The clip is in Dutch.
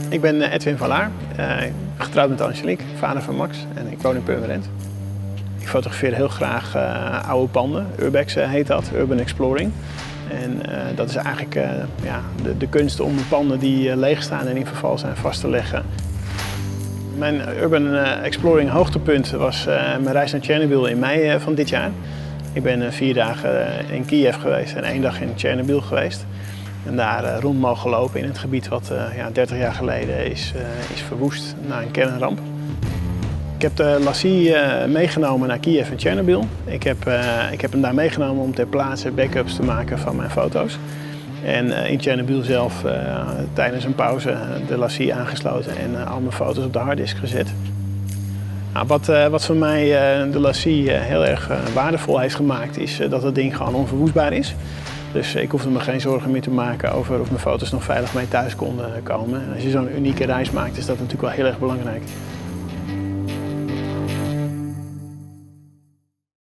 Ik ben Edwin van Laar, getrouwd met Angelique, vader van Max en ik woon in Purmerend. Ik fotografeer heel graag oude panden, Urbex heet dat, Urban Exploring. En dat is eigenlijk de kunst om panden die leeg staan en in verval zijn vast te leggen. Mijn Urban Exploring hoogtepunt was mijn reis naar Tsjernobyl in mei van dit jaar. Ik ben 4 dagen in Kiev geweest en 1 dag in Tsjernobyl geweest. En daar rond mogen lopen in het gebied wat 30 jaar geleden is verwoest na een kernramp. Ik heb de Lassie meegenomen naar Kiev en Tsjernobyl. Ik heb hem daar meegenomen om ter plaatse backups te maken van mijn foto's. En in Tsjernobyl zelf tijdens een pauze de Lassie aangesloten en al mijn foto's op de harddisk gezet. Nou, wat voor mij de Lassie heel erg waardevol heeft gemaakt is dat het ding gewoon onverwoestbaar is. Dus ik hoefde me geen zorgen meer te maken over of mijn foto's nog veilig mee thuis konden komen. En als je zo'n unieke reis maakt is dat natuurlijk wel heel erg belangrijk.